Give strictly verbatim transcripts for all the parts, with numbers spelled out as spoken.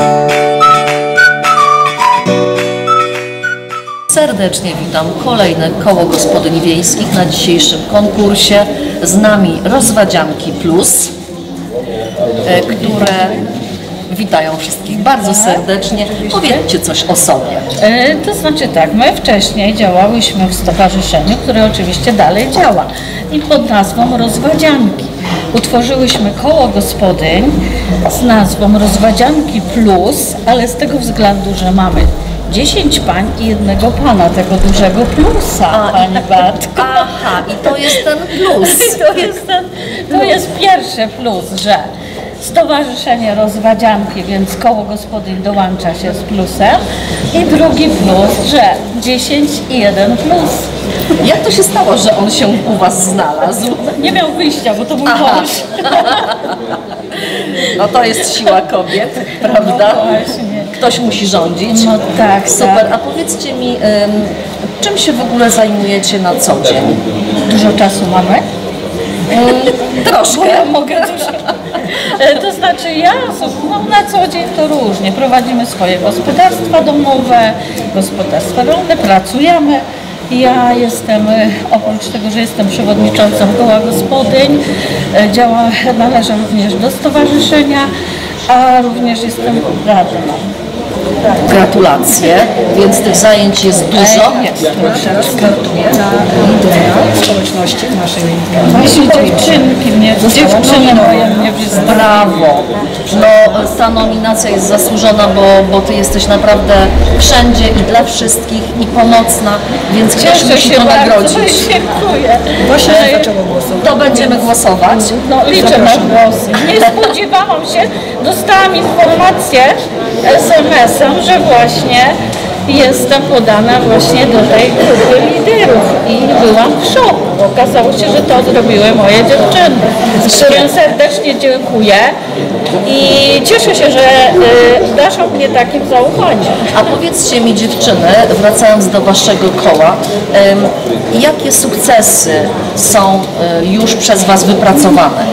Serdecznie witam kolejne koło gospodyń wiejskich na dzisiejszym konkursie. Z nami Rozwadzianki Plus, które witają wszystkich bardzo serdecznie. Powiedzcie coś o sobie. E, to znaczy tak, my wcześniej działałyśmy w stowarzyszeniu, które oczywiście dalej działa i pod nazwą Rozwadzianki. Utworzyłyśmy koło gospodyń z nazwą Rozwadzianki Plus, ale z tego względu, że mamy dziesięć pań i jednego pana, tego dużego plusa, A, pani Batko. Aha, i to jest ten plus. to, jest ten, to jest pierwszy plus, że Stowarzyszenie Rozwadzianki, więc koło gospodyń dołącza się z plusem. I drugi plus, że dziesięć i jeden plus. Jak to się stało, że on się u was znalazł? Nie miał wyjścia, bo to był mąż. No to jest siła kobiet, prawda? No właśnie. Ktoś musi rządzić. No tak, super. tak. A powiedzcie mi, ym, czym się w ogóle zajmujecie na co dzień? Dużo czasu mamy? Ym, troszkę. Ja mogę dużo. To znaczy ja no, na co dzień to różnie. Prowadzimy swoje gospodarstwa domowe, gospodarstwa rolne, pracujemy. Ja jestem, oprócz tego, że jestem przewodniczącą koła gospodyń, działa, należę również do stowarzyszenia, a również jestem radną. Gratulacje, więc tych zajęć jest dużo. Startuję na lidera społeczności naszej. Właśnie dziewczynki mnie, dziewczyny moje mnie wyznały. Brawo! No, ta nominacja jest zasłużona, bo, bo ty jesteś naprawdę wszędzie i dla wszystkich i pomocna, więc ktoś musi to nagrodzić. Dziękuję. Właśnie zaczęło głosować. To będziemy głosować. No liczę na głosy. Nie spodziewałam się, dostałam informację es em esem, że właśnie jestem podana właśnie do tej grupy liderów i byłam w szoku. Okazało się, że to zrobiły moje dziewczyny. Którym serdecznie dziękuję i cieszę się, że y, daszą mnie takim zaufaniem. A powiedzcie mi, dziewczyny, wracając do waszego koła, ym, jakie sukcesy są y, już przez was wypracowane?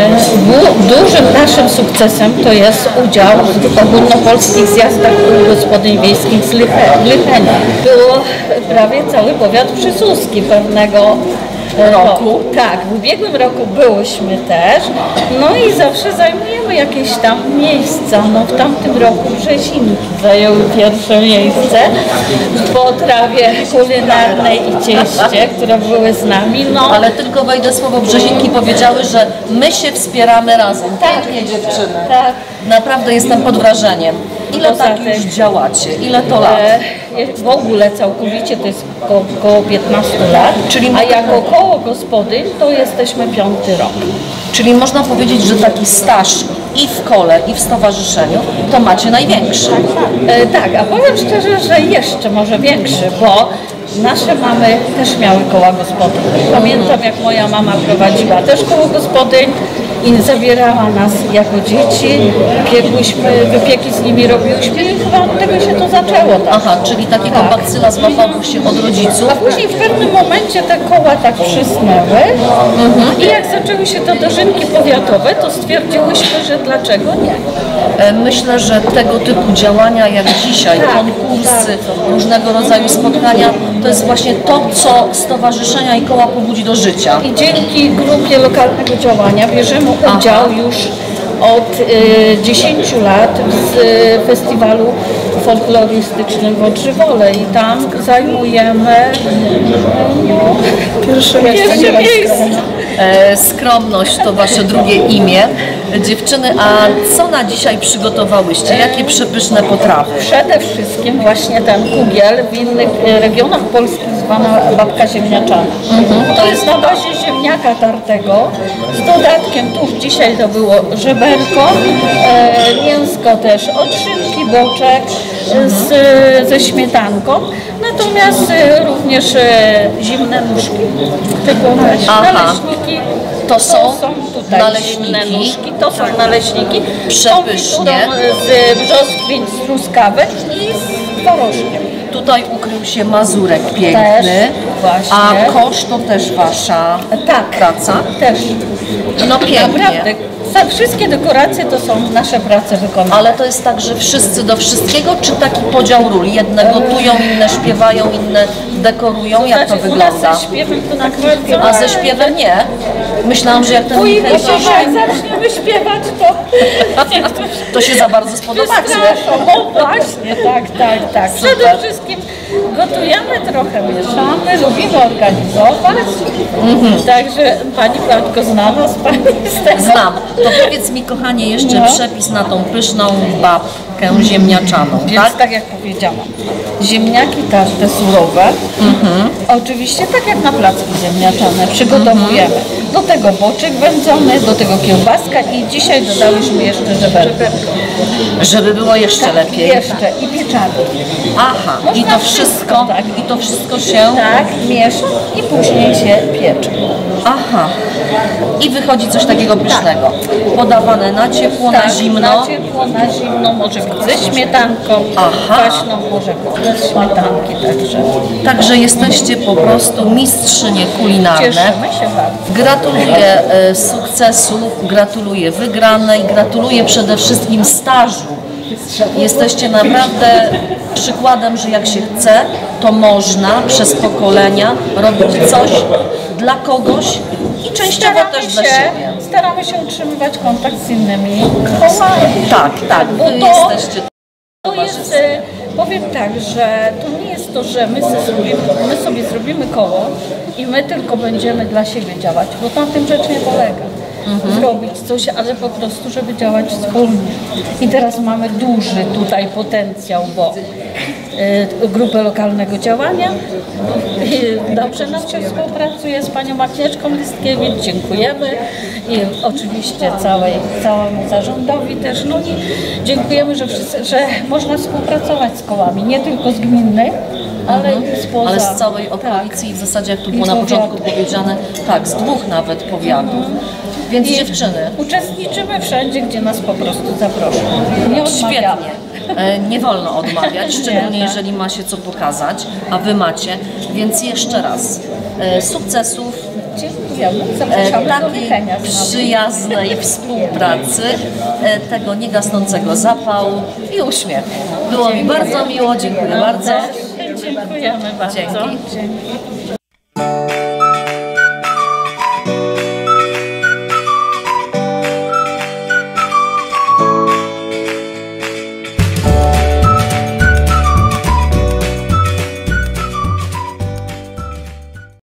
Y, dużym naszym sukcesem to jest udział w ogólnopolskich zjazdach gospodyń wiejskich z Lychenia. Było prawie cały powiat przysuski pewnego roku. Tak, w ubiegłym roku byłyśmy też, no i zawsze zajmujemy jakieś tam miejsca. No w tamtym roku Brzezinki zajęły pierwsze miejsce w potrawie kulinarnej i cieście, które były z nami. No. Ale tylko wejdę słowo, Brzezinki powiedziały, że my się wspieramy razem. Pięknie, dziewczyny. Tak. Naprawdę jestem pod wrażeniem. Ile Poza tak tym, już działacie? Ile to lat? E, w ogóle całkowicie to jest ko koło piętnastu lat, Czyli a jako koło gospodyń to jesteśmy piąty rok. Czyli można powiedzieć, że taki staż i w kole, i w stowarzyszeniu to macie największy. E, tak, a powiem szczerze, że jeszcze może większy, bo nasze mamy też miały koła gospodyń. Pamiętam, jak moja mama prowadziła też koło gospodyń i zabierała nas jako dzieci, piekłyśmy, wypieki z nimi robiłyśmy i chyba od tego się to zaczęło. Tak? Aha, czyli takiego Tak. bakcyla złapało się od rodziców. A później w pewnym momencie te koła tak przysnęły mhm. i jak zaczęły się te dożynki powiatowe, to stwierdziłyśmy, że dlaczego nie. Myślę, że tego typu działania jak dzisiaj, Tak, konkursy, tak. różnego rodzaju spotkania, to jest właśnie to, co stowarzyszenia i koła pobudzi do życia. I dzięki grupie lokalnego działania bierzemy udział Aha. już od y, dziesięciu lat w y, festiwalu folklorystycznym w Odżywole i tam zajmujemy no, Pierwsze miejsce. pierwsze miejsce. E, skromność to wasze drugie imię. Dziewczyny, a co na dzisiaj przygotowałyście? Jakie przepyszne potrawy? Przede wszystkim właśnie ten kugiel w innych regionach polskich zwana babka ziemniaczana. Mhm. To jest na bazie ziemniaka tartego z dodatkiem, tu dzisiaj to było żeberko, e, mięsko też od szynki, boczek z, ze śmietanką, natomiast e, również e, zimne nóżki, typu naleśniki. To są, to są tutaj naleśniki. nóżki, to są naleśniki Przepysznie. z brzoskwiń, z truskawek i z twarożkiem. Tutaj ukrył się mazurek piękny. Też właśnie. A kosz to też wasza Tak, praca? też. No pięknie. Naprawdę, za wszystkie dekoracje to są nasze prace wykonane. Ale to jest tak, że wszyscy do wszystkiego, czy taki podział ról? Jedne gotują, inne śpiewają, inne dekorują? Jak to Znaczy, u wygląda? nas ze śpiewem to tak bardzo... A ze śpiewem nie? Myślałam, że jak ten Ujmy Michał się, że jak zaczniemy śpiewać, to... to się za bardzo spodobacie. Wystraszą. O właśnie, tak, tak, tak. Super. Przede wszystkim gotujemy, trochę mieszamy, lubimy organizować. Mhm. Także pani Beatko zna nas, pani z tego. Znam. To powiedz mi, kochanie, jeszcze No. przepis na tą pyszną babkę ziemniaczaną, Więc tak? tak jak powiedziałam, ziemniaki każde surowe, Mhm. oczywiście tak jak na placki ziemniaczane przygotowujemy. Do tego boczek wędzony, do tego kiełbaska i dzisiaj dodałyśmy jeszcze żeberki. Żeby było jeszcze lepiej. Jeszcze i pieczarki. Aha, i Można to wszystko, wszystko, tak. i to wszystko się... Tak, miesza i później się piecze. Aha. I wychodzi coś takiego pysznego. Podawane na ciepło, na Tak, zimno. na ciepło, na zimno, może być ze śmietanką, Aha. kwaśną, może być bez śmietanki, także Także jesteście po prostu mistrzynie kulinarne. cieszymy się bardzo. Gratuluję e, sukcesu, gratuluję wygranej, gratuluję przede wszystkim stażu. Jesteście naprawdę przykładem, że jak się chce, to można przez pokolenia robić coś dla kogoś i częściowo Staramy też dla się, siebie. staramy się utrzymywać kontakt z innymi kołami. Tak, tak, bo wy to, jesteście to jest, e, powiem tak, że to nie jest to, że my sobie, zrobimy, my sobie zrobimy koło i my tylko będziemy dla siebie działać, bo na tym rzecz nie polega. Zrobić coś, ale po prostu, żeby działać wspólnie. I teraz mamy duży tutaj potencjał, bo y, grupę lokalnego działania. Y, dobrze nam się współpracuje z panią Agnieszką Listkiewicz, dziękujemy. I oczywiście całej, całemu zarządowi też. No i dziękujemy, że, wszyscy, że można współpracować z kołami, nie tylko z gminnych, ale i spoza. Ale z całej okolicy i w zasadzie, jak tu było na początku powiedziane, tak, z dwóch nawet powiatów. Więc I dziewczyny, uczestniczymy wszędzie, gdzie nas po prostu zaproszą. Nie odmawiamy. świetnie. E, Nie wolno odmawiać, szczególnie Nie, tak. jeżeli ma się co pokazać, a wy macie. Więc jeszcze raz, e, sukcesów, Dziękujemy. e, Zapraszamy do takiej Lichenia z nami. przyjaznej współpracy, e, tego niegasnącego zapału i uśmiechu. Było mi bardzo miło, dziękuję bardzo. Dziękujemy bardzo. Dzięki. Dzięki.